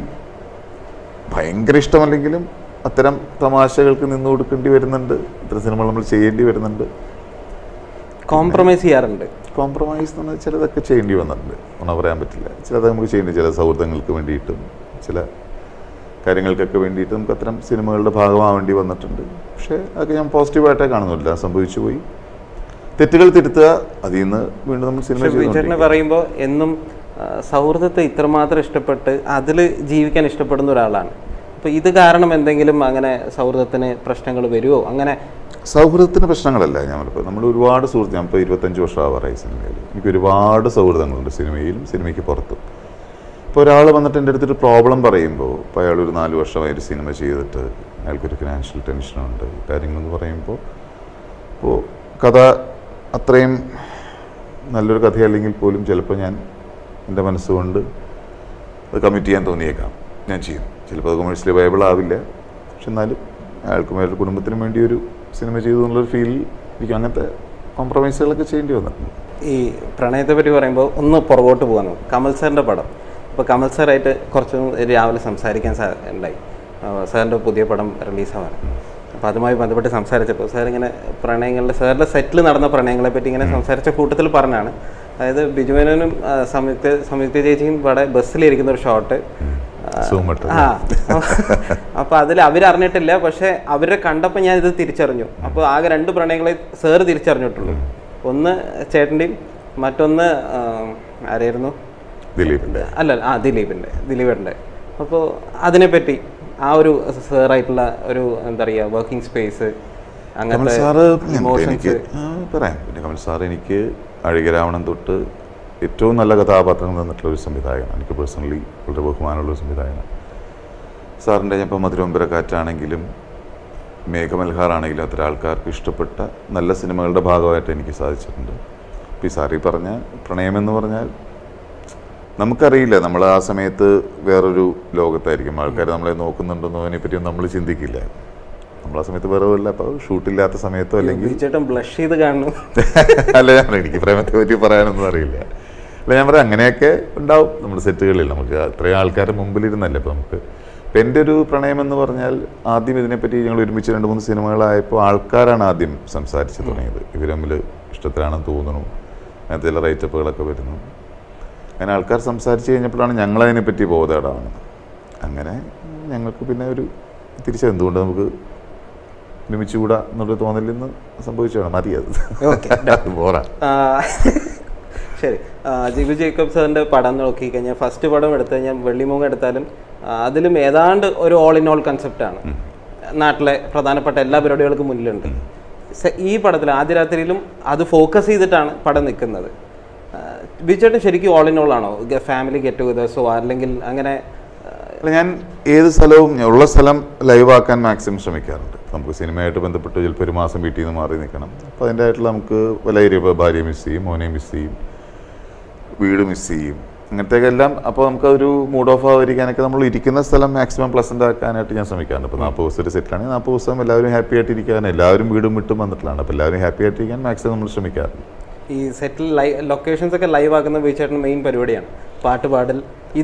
Speaker 1: ഭയങ്കര ഇഷ്ടമല്ലെങ്കിലും അത്തരം തമാശകൾക്ക് നിന്ന് കൊടുക്കേണ്ടി വരുന്നുണ്ട്. ഇത്തരം സിനിമകൾ നമ്മൾ ചെയ്യേണ്ടി വരുന്നുണ്ട്,
Speaker 2: കോംപ്രമൈസ് ചെയ്യാറുണ്ട്.
Speaker 1: കോംപ്രമൈസ് എന്ന് പറഞ്ഞാൽ ചിലതൊക്കെ ചെയ്യേണ്ടി വന്നിട്ടുണ്ട്, ഒന്നും പറയാൻ പറ്റില്ല. ചിലത് നമുക്ക് ചെയ്യേണ്ടി, ചില സൗഹൃദങ്ങൾക്ക് വേണ്ടിയിട്ടും ചില കാര്യങ്ങൾക്കൊക്കെ വേണ്ടിയിട്ട് നമുക്ക് അത്തരം സിനിമകളുടെ ഭാഗമാവേണ്ടി വന്നിട്ടുണ്ട്. പക്ഷേ അതൊക്കെ ഞാൻ പോസിറ്റീവായിട്ടേ കാണുന്നില്ല. സംഭവിച്ചു പോയി, തെറ്റുകൾ തിരുത്തുക, അതിൽ നിന്ന് വീണ്ടും നമ്മൾ സിനിമ
Speaker 2: വിചാരണ പറയുമ്പോൾ എന്നും സൗഹൃദത്തെ ഇത്രമാത്രം ഇഷ്ടപ്പെട്ട് അതിൽ ജീവിക്കാൻ ഇഷ്ടപ്പെടുന്ന ഒരാളാണ്. അപ്പോൾ ഇത് കാരണം എന്തെങ്കിലും അങ്ങനെ സൗഹൃദത്തിന് പ്രശ്നങ്ങൾ വരുമോ? അങ്ങനെ
Speaker 1: സൗഹൃദത്തിന് പ്രശ്നങ്ങളല്ല. ഞാനിപ്പോൾ നമ്മൾ ഒരുപാട് സുഹൃത്ത്, ഞാനിപ്പോൾ 25 വർഷമാവാറായി സിനിമയിൽ. എനിക്ക് ഒരുപാട് സൗഹൃദങ്ങളുണ്ട്, സിനിമയിലും സിനിമയ്ക്ക് പുറത്തും. ഇപ്പോൾ ഒരാൾ വന്നിട്ട് എൻ്റെ അടുത്തൊരു പ്രോബ്ലം പറയുമ്പോൾ, ഇപ്പോൾ അയാളൊരു 4 വർഷമായി ഒരു സിനിമ ചെയ്തിട്ട് അയാൾക്കൊരു ഫിനാൻഷ്യൽ ടെൻഷനുണ്ട്, കാര്യങ്ങളെന്ന് പറയുമ്പോൾ, ഇപ്പോൾ കഥ അത്രയും നല്ലൊരു കഥയല്ലെങ്കിൽ പോലും ചിലപ്പോൾ ഞാൻ എൻ്റെ മനസ്സുകൊണ്ട് അത് കമ്മിറ്റ് ചെയ്യാൻ തോന്നിയേക്കാം, ഞാൻ ചെയ്യും. ചിലപ്പോൾ അത് കൊമേഴ്സ്യലി വയബിൾ ആവില്ല, പക്ഷെ എന്നാലും അയാൾക്കും അയാളുടെ കുടുംബത്തിനും വേണ്ടി ഒരു സിനിമ ചെയ്തു എന്നുള്ളൊരു ഫീലിൽ എനിക്ക് അങ്ങനത്തെ കോംപ്രമൈസുകളൊക്കെ ചെയ്യേണ്ടി വന്നിട്ടുണ്ട്.
Speaker 2: ഈ പ്രണയത്തെ പറ്റി പറയുമ്പോൾ ഒന്ന് പുറകോട്ട് പോകാൻ, കമൽ സാറിൻ്റെ പടം, ഇപ്പോൾ കമൽ സാറായിട്ട് കുറച്ച് രാവിലെ സംസാരിക്കാൻ ഉണ്ടായി. സാറിൻ്റെ പുതിയ പടം റിലീസാവാൻ. അപ്പോൾ അതുമായി ബന്ധപ്പെട്ട് സംസാരിച്ചപ്പോൾ സാർ ഇങ്ങനെ സാറിൻ്റെ സെറ്റിൽ നടന്ന പ്രണയങ്ങളെ പറ്റി ഇങ്ങനെ സംസാരിച്ച കൂട്ടത്തിൽ പറഞ്ഞാണ്, അതായത് ബിജുമേനോനും സംയുക്ത ചേച്ചിയും ഇവിടെ ബസ്സിലിരിക്കുന്ന ഒരു ഷോട്ട്. അപ്പോൾ അതിൽ അവരറിഞ്ഞിട്ടില്ല, പക്ഷെ അവരെ കണ്ടപ്പോൾ ഞാൻ ഇത് തിരിച്ചറിഞ്ഞു. അപ്പോൾ ആകെ 2 പ്രണയങ്ങളെ സാറ് തിരിച്ചറിഞ്ഞിട്ടുള്ളൂ. ഒന്ന് ചേട്ടൻ്റെയും മറ്റൊന്ന് ആരായിരുന്നു? ദിലീപിൻ്റെ. അപ്പോൾ അതിനെപ്പറ്റി ആ ഒരു സാറായിട്ടുള്ള ഒരു എന്താ പറയുക വർക്കിംഗ് സ്പേസ്, അങ്ങനത്തെ
Speaker 1: പറയാം. പിന്നെ കമൽ സാർ എനിക്ക് അഴകിരാവണം തൊട്ട് ഏറ്റവും നല്ല കഥാപാത്രങ്ങൾ തന്നിട്ടുള്ള ഒരു സംവിധായകനാണ്. എനിക്ക് പേഴ്സണലി വളരെ ബഹുമാനമുള്ളൊരു സംവിധായകനാണ് സാറിൻ്റെ. ഞാൻ ഇപ്പോൾ മധുരമ്പരക്കാറ്റാണെങ്കിലും മേഘമൽഹാറാണെങ്കിലും അത്തരം ആൾക്കാർക്ക് ഇഷ്ടപ്പെട്ട നല്ല സിനിമകളുടെ ഭാഗമായിട്ട് എനിക്ക് സാധിച്ചിട്ടുണ്ട്. ഇപ്പോൾ ഈ സാറി പറഞ്ഞ പ്രണയമെന്ന് പറഞ്ഞാൽ നമുക്കറിയില്ല, നമ്മൾ ആ സമയത്ത് വേറൊരു ലോകത്തായിരിക്കും. ആൾക്കാർ നമ്മളെ നോക്കുന്നുണ്ടെന്നോ അതിനെപ്പറ്റിയൊന്നും നമ്മൾ ചിന്തിക്കില്ല. നമ്മൾ ആ സമയത്ത് വേറെ വല്ല അപ്പോൾ ഷൂട്ടില്ലാത്ത സമയത്തോ അല്ലെങ്കിൽ
Speaker 2: ബ്ലഷ് ചെയ്ത് കാണുന്നു
Speaker 1: അല്ല, എനിക്ക് പ്രേമത്തെ പറ്റി പറയാനൊന്നും അറിയില്ല. അല്ല, ഞാൻ പറയാം അങ്ങനെയൊക്കെ ഉണ്ടാവും നമ്മുടെ സെറ്റുകളിൽ. നമുക്ക് അത്രയും ആൾക്കാരുടെ മുമ്പിലിരുന്നല്ലേ ഇപ്പോൾ നമുക്ക്. ഇപ്പം എൻ്റെ ഒരു പ്രണയമെന്ന് പറഞ്ഞാൽ ആദ്യം ഇതിനെപ്പറ്റി ഞങ്ങൾ ഒരുമിച്ച് 2-3 സിനിമകളായപ്പോൾ ആൾക്കാരാണ് ആദ്യം സംസാരിച്ച് തുടങ്ങിയത്. ഇവർ തമ്മിൽ ഇഷ്ടത്തിലാണെന്ന് തോന്നുന്നു, അങ്ങനത്തെ ചില റൈറ്റപ്പുകളൊക്കെ വരുന്നു. അങ്ങനെ ആൾക്കാർ സംസാരിച്ച് കഴിഞ്ഞപ്പോഴാണ് ഞങ്ങളതിനെപ്പറ്റി ബോധേടാവുന്നത്. അങ്ങനെ ഞങ്ങൾക്ക് പിന്നെ ഒരു തിരിച്ചെന്തുകൊണ്ട് നമുക്ക് ഒരുമിച്ചുകൂടാ എന്നൊരു തോന്നലിൽ നിന്ന് സംഭവിച്ചതാണ്. മതി അത് പോരാ.
Speaker 2: ശരി, ജിബു ജേക്കബ് സാറിൻ്റെ പടം നോക്കിക്കഴിഞ്ഞാൽ ഫസ്റ്റ് പടം എടുത്തു കഴിഞ്ഞാൽ വെള്ളിമൂങ്ങ എടുത്താലും അതിലും ഏതാണ്ട് ഒരു ഓൾ ഇൻ ഓൾ കൺസെപ്റ്റാണ്. നാട്ടിലെ പ്രധാനപ്പെട്ട എല്ലാ പരിപാടികൾക്കും മുന്നിലുണ്ട്. ഈ പടത്തിൽ ആദ്യ രാത്രിയിലും അത് ഫോക്കസ് ചെയ്തിട്ടാണ് പടം നിൽക്കുന്നത്. ബിജുചേട്ടൻ ശരിക്കും ഓൾ ഇൻ ഓൾ ആണോ? ഫാമിലി ഗെറ്റ് ടുഗദേഴ്സോ അല്ലെങ്കിൽ അങ്ങനെ?
Speaker 1: ഞാൻ ഏത് സ്ഥലവും ഉള്ള സ്ഥലം ലൈവാക്കാൻ മാക്സിമം ശ്രമിക്കാറുണ്ട്. നമുക്ക് സിനിമയായിട്ട് ബന്ധപ്പെട്ട് ചിലപ്പോൾ ഒരു മാസം വീട്ടിൽ നിന്ന് മാറി നിൽക്കണം. അപ്പോൾ അതിൻ്റെ ആയിട്ടുള്ള നമുക്ക് പല ഏരിയ ഭാര്യയെ മിസ് ചെയ്യും, മോനെ മിസ് ചെയ്യും, വീട് മിസ് ചെയ്യും, അങ്ങനത്തെയൊക്കെ എല്ലാം. അപ്പോൾ നമുക്കൊരു മൂഡ് ഓഫ് ആവാതിരിക്കാനൊക്കെ നമ്മൾ ഇരിക്കുന്ന സ്ഥലം മാക്സിമം പ്ലസൻ്റ് ആക്കാനായിട്ട് ഞാൻ ശ്രമിക്കാറുണ്ട്. ഇപ്പോൾ 40 ദിവസം ഒരു സെറ്റിലാണെങ്കിൽ 40 ദിവസം എല്ലാവരും ഹാപ്പി ആയിട്ടിരിക്കാൻ, എല്ലാവരും വീടും വിട്ടും വന്നിട്ടുള്ളതാണ്. അപ്പോൾ എല്ലാവരും ഹാപ്പി ആയിട്ടിരിക്കാൻ മാക്സിമം നമ്മൾ ശ്രമിക്കാറുണ്ട്.
Speaker 2: ഈ സെറ്റിൽ ലൊക്കേഷൻസ് ഒക്കെ ലൈവ് ആക്കുന്ന ബിജുചേട്ടൻ മെയിൻ പരിപാടിയാണ് പാട്ട് പാടൽ.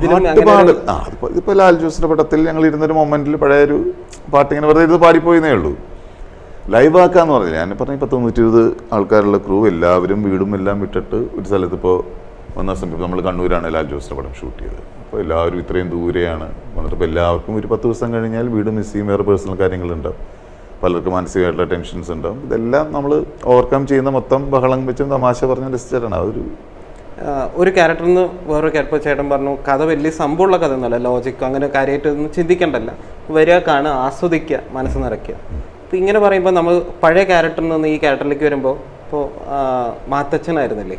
Speaker 1: ഇതിപ്പോൾ ലാൽ ജോസിൻ്റെ പടത്തിൽ ഞങ്ങൾ ഇരുന്നൊരു മൊമെൻറ്റിൽ പഴയൊരു പാട്ട് ഇങ്ങനെ വെറുതെ ഇരുന്ന് പാടിപ്പോയെന്നേ ഉള്ളൂ. ലൈവ് ആക്കാന്ന് പറഞ്ഞില്ല. ഞാൻ പറഞ്ഞ 120 ആൾക്കാരുള്ള ക്രൂ എല്ലാവരും വീടും എല്ലാം വിട്ടിട്ട് ഒരു സ്ഥലത്ത് ഇപ്പോൾ വന്ന സമയത്ത് നമ്മൾ കണ്ണൂരാണ് ലാൽ ജോസിൻ്റെ പടം ഷൂട്ട് ചെയ്തത്. അപ്പോൾ എല്ലാവരും ഇത്രയും ദൂരെയാണ് വന്നിട്ട് ഇപ്പോൾ എല്ലാവർക്കും ഒരു 10 ദിവസം കഴിഞ്ഞാൽ വീട് മിസ് ചെയ്യും, വേറെ പേഴ്സണൽ കാര്യങ്ങളുണ്ടാവും, പലർക്കും മാനസികമായിട്ടുള്ള ടെൻഷൻസ് ഉണ്ടാവും. ഇതെല്ലാം നമ്മൾ ഓവർകം ചെയ്യുന്ന മൊത്തം ബഹളം വെച്ചും തമാശ പറഞ്ഞ രസിച്ചിട്ടാണ്. അതൊരു
Speaker 2: ക്യാരക്ടറിൽ നിന്ന് വേറൊരു ക്യാരക്ടർ ചേട്ടൻ പറഞ്ഞു കഥ വലിയ സംഭവമുള്ള കഥ ഒന്നുമല്ല, ലോജിക്കോ അങ്ങനെ കാര്യമായിട്ടൊന്നും ചിന്തിക്കണ്ടല്ല, വരിക കാണുക, ആസ്വദിക്കുക, മനസ്സ് നിറയ്ക്കുക. അപ്പോൾ ഇങ്ങനെ പറയുമ്പോൾ നമ്മൾ പഴയ ക്യാരക്ടറിൽ നിന്ന് ഈ ക്യാരക്ടറിലേക്ക് വരുമ്പോൾ ഇപ്പോൾ മാത്തച്ഛനായിരുന്നില്ലേ,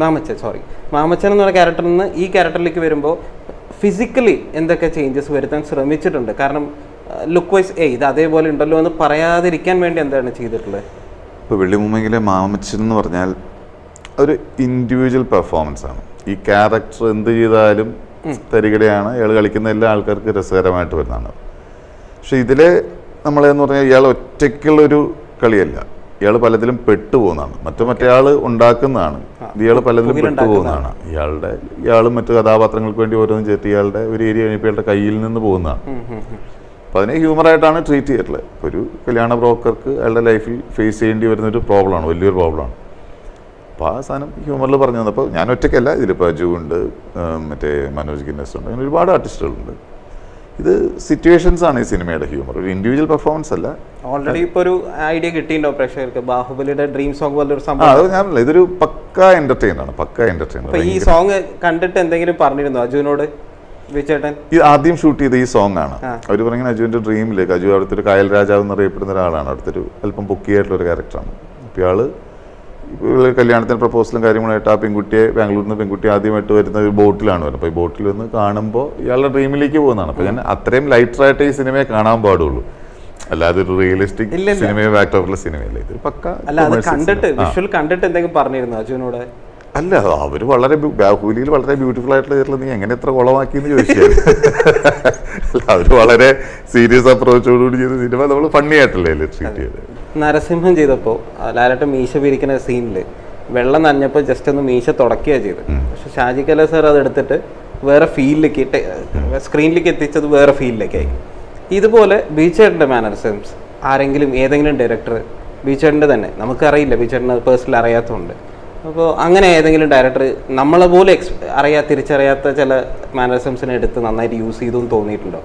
Speaker 2: മാമച്ചൻ എന്ന് പറഞ്ഞ ക്യാരക്ടറിൽ നിന്ന് ഈ ക്യാരക്ടറിലേക്ക് വരുമ്പോൾ ഫിസിക്കലി എന്തൊക്കെ ചേഞ്ചസ് വരുത്താൻ ശ്രമിച്ചിട്ടുണ്ട്? കാരണം ലുക്ക് വൈസ് ഇത് അതേപോലെ ഉണ്ടല്ലോ എന്ന് പറയാതിരിക്കാൻ വേണ്ടി എന്താണ് ചെയ്തിട്ടുള്ളത്?
Speaker 1: ഇപ്പോൾ വെള്ളിമൂങ്ങയിലെ മാമച്ചൻ എന്ന് പറഞ്ഞാൽ ഒരു ഇൻഡിവിജ്വൽ പെർഫോമൻസ് ആണ്. ഈ ക്യാരക്ടർ എന്ത് ചെയ്താലും തരികടയാണ്, ഇയാൾ കളിക്കുന്ന എല്ലാ ആൾക്കാർക്ക് രസകരമായിട്ട് വരുന്നതാണ്. പക്ഷെ ഇതിൽ നമ്മളെന്ന് പറഞ്ഞാൽ ഇയാൾ ഒറ്റയ്ക്കുള്ളൊരു കളിയല്ല, ഇയാൾ പലതിലും പെട്ടുപോകുന്നതാണ്. മറ്റേയാൾ ഉണ്ടാക്കുന്നതാണ്, ഇയാൾ പലതിലും പെട്ടുപോകുന്നതാണ്. ഇയാളും മറ്റു കഥാപാത്രങ്ങൾക്ക് വേണ്ടി ഓരോന്നും ചേർത്ത് ഇയാളുടെ ഒരു ഏരിയ കഴിഞ്ഞപ്പോൾ ഇയാളുടെ കയ്യിൽ നിന്ന് പോകുന്നതാണ്. അപ്പോൾ അതിനെ ഹ്യൂമറായിട്ടാണ് ട്രീറ്റ് ചെയ്തിട്ടുള്ളത്. ഒരു കല്യാണ ബ്രോക്കർക്ക് അയാളുടെ ലൈഫിൽ ഫേസ് ചെയ്യേണ്ടി വരുന്നൊരു പ്രോബ്ലമാണ്, വലിയൊരു പ്രോബ്ലമാണ്. അപ്പോൾ ആ സാധനം ഹ്യൂമറിൽ പറഞ്ഞു തന്നപ്പോൾ ഞാൻ ഒറ്റയ്ക്കല്ല, ഇതിലിപ്പോൾ അജു ഉണ്ട്, മറ്റേ മനോജ് ഗിന്നസ് ഉണ്ട്, അങ്ങനെ ഒരുപാട് ആർട്ടിസ്റ്റുകളുണ്ട്. ഇത് സിറ്റുവേഷൻസ് ആണ് ഈ സിനിമയുടെ ഹ്യൂമർ, ഒരു ഇൻഡിവിജ്വൽ പെർഫോമൻസ് അല്ല.
Speaker 2: ഓൾറെഡി ഇപ്പോൾ ഒരു ഐഡിയ കിട്ടിയിട്ടുണ്ടോ പ്രേക്ഷകർക്ക്? ബാഹുബലിയുടെ ഡ്രീം സോങ് പോലൊരു സംഭവം.
Speaker 1: അത് ഞാനല്ല, ഇതൊരു പക്ക എന്റർടൈനറാണ്, പക്ക എന്റർടൈനർ.
Speaker 2: അപ്പോൾ ഈ സോങ് കണ്ടിട്ട് എന്തെങ്കിലും പറഞ്ഞിരുന്നോ അജുവിനോട് ബിജുചേട്ടൻ?
Speaker 1: ഇത് ആദ്യം ഷൂട്ട് ചെയ്ത ഈ സോങ് ആണ്. അവർ പറയുന്നത് അജുവിൻ്റെ ഡ്രീമിലേക്ക്, അജു അവിടുത്തെ ഒരു കായൽ രാജാവ് എന്നറിയപ്പെടുന്ന ഒരാളാണ്, അവിടുത്തെ അല്പം പൊക്കിയായിട്ടുള്ള ഒരു ക്യാരക്ടറാണ്. അപ്പോൾ ഇയാൾ കല്യാണത്തിന് പ്രപ്പോസലും കാര്യങ്ങളായിട്ട് ആ പെൺകുട്ടിയെ, ബാംഗ്ലൂരിൽ നിന്ന് പെൺകുട്ടി ആദ്യമായിട്ട് വരുന്ന ഒരു ബോട്ടിലാണ് വരുന്നത്. അപ്പോൾ ഈ ബോട്ടിൽ വന്ന് കാണുമ്പോൾ ഇയാളുടെ ഡ്രീമിലേക്ക് പോകുന്നതാണ്. അപ്പോൾ ഞാൻ അത്രയും ലൈറ്ററായിട്ട് ഈ സിനിമയെ കാണാൻ പാടുള്ളൂ, അല്ലാതെ ഒരു റിയലിസ്റ്റിക് സിനിമയോ ബാക്ടോപ്പുള്ള സിനിമയല്ല. ഇത് പക്ക
Speaker 2: കണ്ടിട്ട് എന്തെങ്കിലും പറഞ്ഞിരുന്നു അജുവിനോട്?
Speaker 1: അല്ല, അവർ വളരെ ബാഹുബലിയിൽ വളരെ ബ്യൂട്ടിഫുൾ ആയിട്ടുള്ള ചേർത്ത് നീ എങ്ങനെ എത്ര കുളമാക്കിയെന്ന് ചോദിച്ചാൽ അവർ വളരെ സീരിയസ് അപ്രോച്ചോടുകൂടി ചെയ്ത സിനിമ നമ്മൾ ഫണ്ണി ആയിട്ടല്ലേ ട്രീറ്റ് ചെയ്തത്.
Speaker 2: നരസിംഹം ചെയ്തപ്പോൾ ലാലേട്ടൻ മീശ പിരിക്കുന്ന സീനിൽ വെള്ളം നനഞ്ഞപ്പോൾ ജസ്റ്റ് ഒന്ന് മീശ തുടക്കുകയാണ് ചെയ്തത്. പക്ഷെ ഷാജി കല സാർ അതെടുത്തിട്ട് വേറെ ഫീലിലേക്ക് സ്ക്രീനിലേക്ക് എത്തിച്ചത് വേറെ ഫീലിലേക്കായി. ഇതുപോലെ ബിജുചേട്ടൻ്റെ മാനറിസംസ് ആരെങ്കിലും ഏതെങ്കിലും ഡയറക്ടർ, ബിജുചേട്ടൻ്റെ തന്നെ നമുക്കറിയില്ല, ബിജുചേട്ടന് പേഴ്സണൽ അറിയാത്തതുകൊണ്ട്, അപ്പോൾ അങ്ങനെ ഏതെങ്കിലും ഡയറക്ടർ നമ്മളെ പോലെ തിരിച്ചറിയാത്ത ചില മാനറിസംസിനെ എടുത്ത് നന്നായിട്ട് യൂസ് ചെയ്തു എന്ന് തോന്നിയിട്ടുണ്ടോ?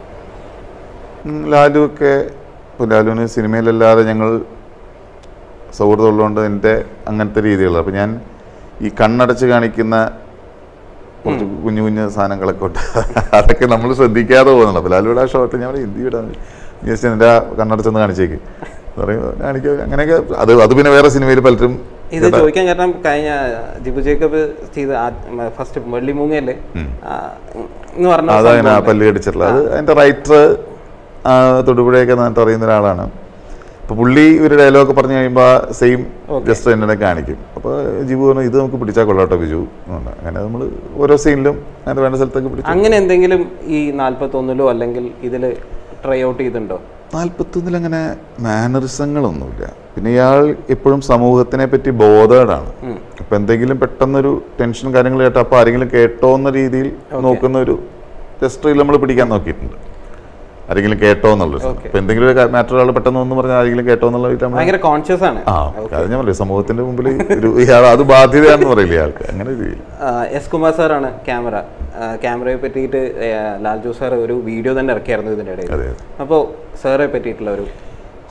Speaker 1: ലാലുവൊക്കെ, ഇപ്പോൾ ലാലുവിന് സിനിമയിലല്ലാതെ ഞങ്ങൾ സൗഹൃദമുള്ളതുകൊണ്ട് എൻ്റെ അങ്ങനത്തെ രീതികൾ. അപ്പോൾ ഞാൻ ഈ കണ്ണടച്ച് കാണിക്കുന്ന കുറച്ച് കുഞ്ഞു കുഞ്ഞു സാധനങ്ങളൊക്കെ ഉണ്ട്, അതൊക്കെ നമ്മൾ ശ്രദ്ധിക്കാതെ പോകുന്നുണ്ട്. അപ്പോൾ ലാലുവിടെ ആ ഷോട്ടിൽ ഞാൻ ഹിന്ദി വിടാൻ ജസ്റ്റ് എൻ്റെ കണ്ണടച്ചൊന്ന് കാണിച്ചേക്ക് പറയുമ്പോൾ കാണിക്കുക, അങ്ങനെയൊക്കെ. അത് പിന്നെ വേറെ സിനിമയിൽ പലരും
Speaker 2: ഇത് ചോദിക്കാൻ കാരണം കഴിഞ്ഞ ജിബു ജേക്കബ് ചെയ്ത ഫസ്റ്റ് വെള്ളിമൂങ്ങയല്ലേ എന്ന് പറഞ്ഞ
Speaker 1: അതാണ് പല്ല് കടിച്ചിട്ടുള്ളത്. അത് അതിൻ്റെ റൈറ്റർ തൊടുപുഴയൊക്കെ നന്നായിട്ട് അറിയുന്ന ഒരാളാണ്. അപ്പോൾ പുള്ളി ഒരു ഡയലോഗ് പറഞ്ഞു കഴിയുമ്പോൾ സെയിം ജസ്റ്റ് എന്നെ കാണിക്കും. അപ്പോൾ ജിബു പറഞ്ഞു ഇത് നമുക്ക് പിടിച്ചാൽ കൊള്ളാട്ടോ ബിജു. അങ്ങനെ നമ്മൾ ഓരോ സീനിലും അങ്ങനെ വേണ്ട സ്ഥലത്തൊക്കെ പിടിച്ചു.
Speaker 2: അങ്ങനെ എന്തെങ്കിലും ഈ 41 അല്ലെങ്കിൽ ഇതിൽ ട്രൈ ഔട്ട് ചെയ്തിട്ടുണ്ടോ?
Speaker 1: 41 അങ്ങനെ മാനറിസങ്ങളൊന്നുമില്ല. പിന്നെ ഇയാൾ എപ്പോഴും സമൂഹത്തിനെ പറ്റി ബോധേഡാണ്. അപ്പം എന്തെങ്കിലും പെട്ടെന്നൊരു ടെൻഷൻ കാര്യങ്ങൾ കേട്ടോ അപ്പോൾ ആരെങ്കിലും കേട്ടോ എന്ന രീതിയിൽ നോക്കുന്ന ഒരു ജസ്റ്റ് നമ്മൾ പിടിക്കാൻ നോക്കിയിട്ടുണ്ട്. ആരെങ്കിലും കേട്ടോ എന്നുള്ളത്. അപ്പം എന്തെങ്കിലും ഒരു മാറ്റർ ഒരാൾ പെട്ടെന്ന് ഒന്ന് പറഞ്ഞാൽ ആരെങ്കിലും കേട്ടോ എന്നുള്ള
Speaker 2: കോൺഷ്യസ് ആണ്.
Speaker 1: അത് ഞാൻ പറയും സമൂഹത്തിന്റെ മുമ്പിൽ അത് ബാധ്യതയാണെന്ന് പറയില്ല ഇയാൾക്ക്. അങ്ങനെ
Speaker 2: എസ് കുമാർ സാറാണ് ക്യാമറയെ പറ്റിയിട്ട് ലാൽജു സാർ ഒരു വീഡിയോ തന്നെ ഇറക്കിയായിരുന്നു ഇതിൻ്റെ ഇടയിൽ. അപ്പോൾ സാറെ പറ്റിയിട്ടുള്ള ഒരു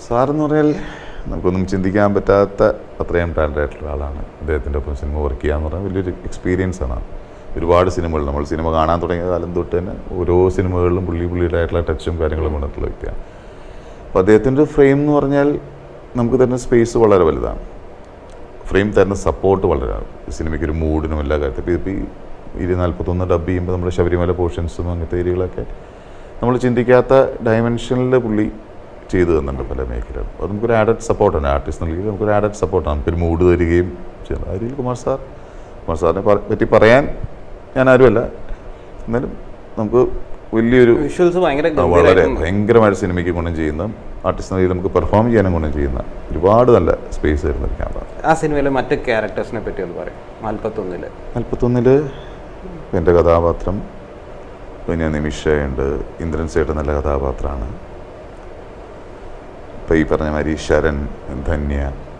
Speaker 1: സാറെന്ന് പറഞ്ഞാൽ നമുക്കൊന്നും ചിന്തിക്കാൻ പറ്റാത്ത അത്രയും ടാലൻ്റ് ആയിട്ടുള്ള ആളാണ്. അദ്ദേഹത്തിൻ്റെ ഒപ്പം സിനിമ വർക്ക് ചെയ്യുക എന്ന് പറഞ്ഞാൽ വലിയൊരു എക്സ്പീരിയൻസ് ആണ്. ഒരുപാട് സിനിമകൾ നമ്മൾ സിനിമ കാണാൻ തുടങ്ങിയ കാലം തൊട്ട് തന്നെ ഓരോ സിനിമകളിലും പുള്ളിയുടേതായിട്ടുള്ള ടച്ചും കാര്യങ്ങളും കൊണ്ടിട്ടുള്ള വ്യക്തിയാണ്. അപ്പോൾ അദ്ദേഹത്തിൻ്റെ ഫ്രെയിം എന്ന് പറഞ്ഞാൽ നമുക്ക് തരുന്ന സ്പേസ് വളരെ വലുതാണ്. ഫ്രെയിം തരുന്ന സപ്പോർട്ട് വളരെ സിനിമയ്ക്കൊരു മൂഡിനും എല്ലാ കാര്യത്തിലും. ഇപ്പോൾ ഈ 41 ഡബ് ചെയ്യുമ്പോൾ നമ്മുടെ ശബരിമല പോർഷൻസും അങ്ങനത്തെ ഏരിയകളൊക്കെ നമ്മൾ ചിന്തിക്കാത്ത ഡയമെൻഷനിൽ പുള്ളി ചെയ്തു തന്നുണ്ട് പല മേഖലകളും. അത് നമുക്കൊരു ആഡഡ് സപ്പോർട്ടാണ്. ആർട്ടിസ്റ്റ് നൽകി നമുക്കൊരു ആഡഡ് സപ്പോർട്ടാണ്. നമുക്കൊരു മൂഡ് തരികയും ചെയ്യുന്നത്. ആ രീതിയിൽ കുമാർ സാറിനെ പറ്റി പറയാൻ ഞാൻ ആരുമല്ല. എന്നാലും നമുക്ക് വലിയൊരു വളരെ ഭയങ്കരമായിട്ട് സിനിമയ്ക്ക് ഗുണം ചെയ്യുന്ന ആർട്ടിസ്റ്റ് നിലയിൽ നമുക്ക് പെർഫോം ചെയ്യാനും ഗുണം ചെയ്യുന്ന ഒരുപാട് നല്ല സ്പേസ് ആയിരുന്നു ക്യാമറ.
Speaker 2: ആ സിനിമയിലെ മറ്റ് ക്യാരക്ടേഴ്സിനെ പറ്റി ഒന്ന് പറയും.
Speaker 1: 41 എൻ്റെ കഥാപാത്രം പിന്നെ നിമിഷയുണ്ട്. ഇന്ദ്രൻ സേട്ട് നല്ല കഥാപാത്രമാണ്. ഇപ്പോൾ ഈ പറഞ്ഞ മാതിരി ശരൺ, ധന്യ,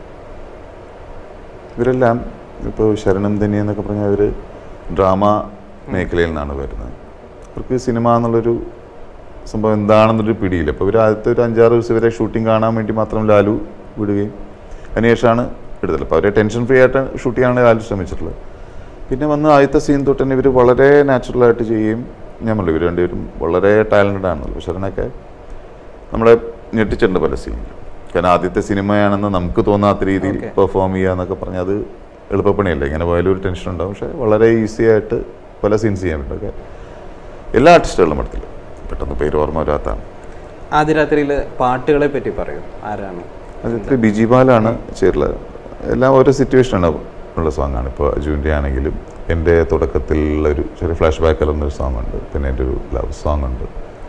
Speaker 1: ഇവരെല്ലാം ഇപ്പോൾ ശരണും ധന്യ എന്നൊക്കെ പറഞ്ഞാൽ അവർ ഡ്രാമ മേഖലയിൽ നിന്നാണ് വരുന്നത്. അവർക്ക് സിനിമ എന്നുള്ളൊരു സംഭവം എന്താണെന്നൊരു പിടിയില്ല. അപ്പോൾ ഇവർ ആദ്യത്തെ ഒരു 5-6 ദിവസം വരെ ഷൂട്ടിംഗ് കാണാൻ വേണ്ടി മാത്രം ലാലു വിടുകയും അതിനുശേഷമാണ് എടുത്തത്. അപ്പോൾ അവരെ ടെൻഷൻ ഫ്രീ ആയിട്ട് ഷൂട്ട് ചെയ്യാനാണ് ലാലു ശ്രമിച്ചിട്ടുള്ളത്. പിന്നെ വന്ന് ആദ്യത്തെ സീൻ തൊട്ട് തന്നെ ഇവർ വളരെ നാച്ചുറലായിട്ട് ചെയ്യുകയും ഞാൻ പറഞ്ഞു ഇവർ രണ്ടുപേരും വളരെ ടാലൻറ്റഡ് ആണെന്നുള്ളൂ. ശരണൊക്കെ നമ്മളെ ഞെട്ടിച്ചിട്ടുണ്ട് പല സീനിലും. കാരണം ആദ്യത്തെ സിനിമയാണെന്ന് നമുക്ക് തോന്നാത്ത രീതിയിൽ പെർഫോം ചെയ്യുക എന്നൊക്കെ പറഞ്ഞാൽ അത് എളുപ്പപ്പണിയല്ല. ഇങ്ങനെ പോയാലും ഒരു ടെൻഷൻ ഉണ്ടാവും. പക്ഷേ വളരെ ഈസി ആയിട്ട് പല സീൻസ് ചെയ്യാൻ പറ്റും. എല്ലാ ആർട്ടിസ്റ്റുകളും അടുത്തില്ല. പെട്ടെന്ന് പേര് ഓർമ്മ വരാത്താണ്.
Speaker 2: ആദ്യ രാത്രിയിൽ പാട്ടുകളെ പറ്റി പറയും. ആരാണ്?
Speaker 1: അതിൽ ബിജിപാലാണ് ചെയ്തിട്ടുള്ളത്. എല്ലാം ഓരോ സിറ്റുവേഷനാണ് ഉള്ള സോങ്ങാണ്. ഇപ്പോൾ അജുവിൻ്റെ ആണെങ്കിലും എൻ്റെ തുടക്കത്തിലുള്ളൊരു ചെറിയ ഫ്ലാഷ് ബാക്ക് എന്നൊരു സോങ് ഉണ്ട്. പിന്നെ എൻ്റെ ഒരു ലവ് സോങ് ഉണ്ട്.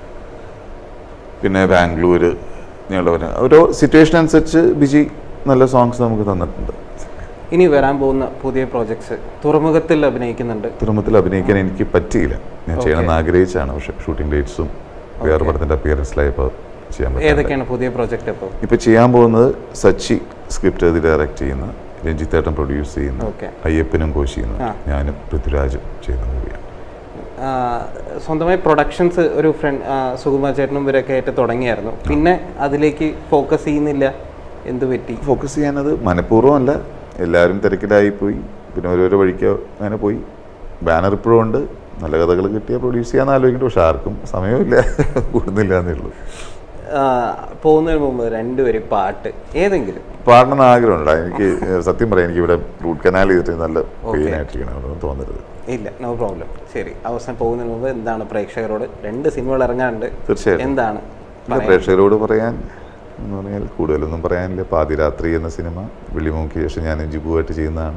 Speaker 1: പിന്നെ ബാംഗ്ലൂർ ഞങ്ങളുടെ ഓരോ സിറ്റുവേഷൻ അനുസരിച്ച് ബിജി നല്ല സോങ്സ് നമുക്ക് തന്നിട്ടുണ്ട്.
Speaker 2: ഇനി വരാൻ പോകുന്ന പുതിയ പ്രോജക്ട്സ്? തുറമുഖത്തിൽ അഭിനയിക്കുന്നുണ്ട്.
Speaker 1: തുറമുഖത്തിൽ അഭിനയിക്കാൻ എനിക്ക് പറ്റിയില്ല. ഞാൻ ചെയ്യണമെന്ന് ആഗ്രഹിച്ചാണ്. പക്ഷേ ഷൂട്ടിംഗ് ഡേറ്റ്സും വേറെ പടത്തിൻ്റെ അപ്പിയറൻസിലായപ്പോൾ ചെയ്യാൻ പറ്റും.
Speaker 2: ഏതൊക്കെയാണ് പുതിയ പ്രോജക്റ്റ്? ഇപ്പോൾ
Speaker 1: ചെയ്യാൻ പോകുന്നത് സച്ചി സ്ക്രിപ്റ്റ് എഴുതി ഡയറക്റ്റ് ചെയ്യുന്ന, രഞ്ജിത്തേട്ടൻ പ്രൊഡ്യൂസ് ചെയ്യുന്ന, അയ്യപ്പനും കോശി ചെയ്യുന്ന, ഞാനും പൃഥ്വിരാജും ചെയ്യുന്ന മൂവിയാണ്.
Speaker 2: സ്വന്തമായി പ്രൊഡക്ഷൻസ് ഒരു ഫ്രണ്ട് സുകുമാർ ചേട്ടനും ഇവരൊക്കെ ആയിട്ട് തുടങ്ങിയായിരുന്നു. പിന്നെ അതിലേക്ക് ഫോക്കസ് ചെയ്യുന്നില്ല. എന്ത് പറ്റി?
Speaker 1: ഫോക്കസ് ചെയ്യാനത് മനഃപൂർവ്വം അല്ല. എല്ലാവരും തിരക്കിലായിപ്പോയി. പിന്നെ ഓരോരോ വഴിക്ക് അങ്ങനെ പോയി. ബാനർ ഇപ്പോഴും ഉണ്ട്. നല്ല കഥകൾ കിട്ടിയാൽ പ്രൊഡ്യൂസ് ചെയ്യാൻ ആലോചിക്കുന്നുണ്ട്. പക്ഷെ ആർക്കും സമയമില്ല, കൂടുന്നില്ല എന്നേ ഉള്ളൂ.
Speaker 2: പോകുന്നതിന് മുമ്പ് രണ്ടുപേരും പാട്ട് ഏതെങ്കിലും
Speaker 1: പാടണമെന്ന് ആഗ്രഹമുണ്ട്. എനിക്ക് സത്യം പറയാം, എനിക്ക് ഇവിടെ റൂട്ട് കനാൽ ചെയ്തിട്ട് നല്ല പെയിനായിട്ടിരിക്കണം തോന്നരുത്.
Speaker 2: ഇല്ല, നോ പ്രോബ്ലം. ശരി, അവസാനം പോകുന്നതിന് മുമ്പ് എന്താണ് പ്രേക്ഷകരോട്? 2 സിനിമകൾ ഇറങ്ങാനുണ്ട്.
Speaker 1: തീർച്ചയായും
Speaker 2: എന്താണ്
Speaker 1: പ്രേക്ഷകരോട് പറയാൻ എന്ന് പറഞ്ഞാൽ കൂടുതലൊന്നും പറയാനില്ല. പാതിരാത്രി എന്ന സിനിമ വെള്ളിമൂക്ക് ശേഷം ഞാൻ ജിബുവായിട്ട് ചെയ്യുന്നതാണ്.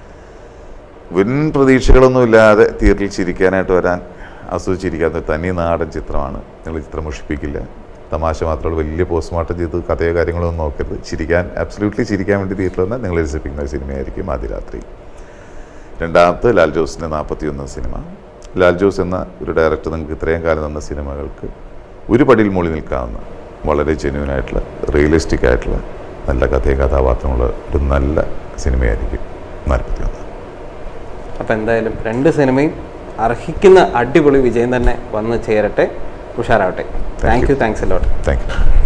Speaker 1: വൻ പ്രതീക്ഷകളൊന്നുമില്ലാതെ തിയേറ്ററിൽ ചിരിക്കാനായിട്ട് വരാൻ, ആസ്വദിച്ചിരിക്കാത്ത തനി നാടൻ ചിത്രമാണ്. നിങ്ങൾ ചിത്രം മുഷിപ്പിക്കില്ല. തമാശ മാത്രമല്ല, വലിയ പോസ്റ്റ്മോർട്ടം ചെയ്ത് കഥയോ കാര്യങ്ങളൊന്നും നോക്കരുത്. അബ്സല്യൂട്ട്ലി ചിരിക്കാൻ വേണ്ടി തിയേറ്ററിൽ വന്നാൽ നിങ്ങൾ രസിപ്പിക്കുന്ന സിനിമയായിരിക്കും ആദ്യരാത്രി. രണ്ടാമത്തെ ലാൽ ജോസിൻ്റെ 41 സിനിമ. ലാൽ ജോസ് എന്ന ഒരു ഡയറക്ടർ നിങ്ങൾക്ക് ഇത്രയും കാലം തന്ന സിനിമകൾക്ക് ഒരു പടിയിൽ മുകളിൽ നിൽക്കാവുന്ന വളരെ ജെന്യൂനായിട്ടുള്ള, റിയലിസ്റ്റിക് ആയിട്ടുള്ള, നല്ല കഥയും കഥാപാത്രമുള്ള ഒരു നല്ല സിനിമയായിരിക്കും 41.
Speaker 2: അപ്പോൾ എന്തായാലും 2 സിനിമയും അർഹിക്കുന്ന അടിപൊളി വിജയം തന്നെ വന്ന് ചേരട്ടെ. ഉഷാറാവട്ടെ. Thank you. Thanks a lot.
Speaker 1: Thank U.